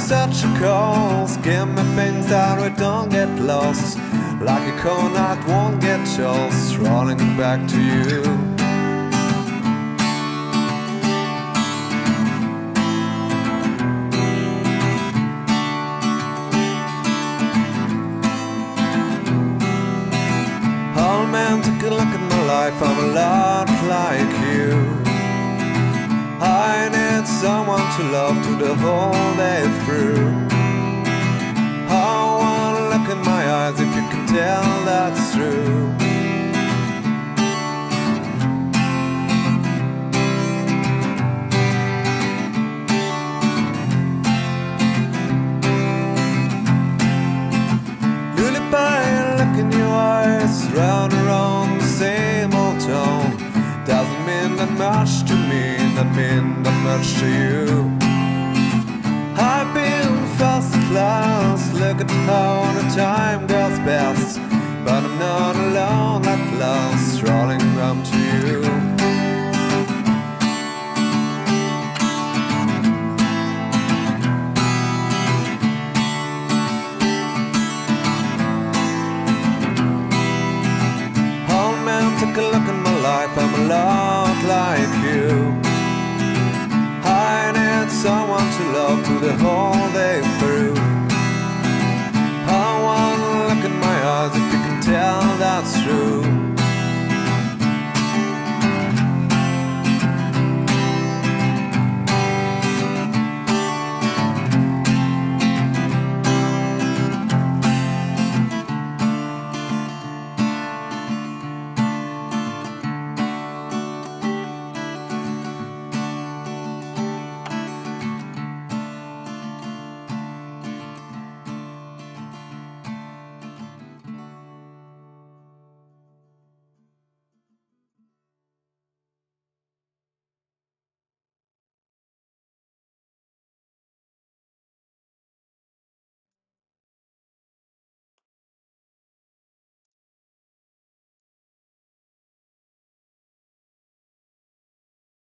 such a cause. Give me things that we don't get lost, like a cone that won't get tossed, rolling back to you. Oh man, take a look at my life, I'm a lot like you. I need someone to love to the whole day through. I wanna look in my eyes if you can tell that's true. Lullaby, look in your eyes, round and round the same old tone. Doesn't mean that much to me, not mean that much to you. I've been first class, look at how the time goes past, but I'm not alone at last, rolling home to you. Oh man, take a look at my life, I'm a lot like you. I need someone to love to the whole day through. I wanna look in my eyes if you can tell that's true.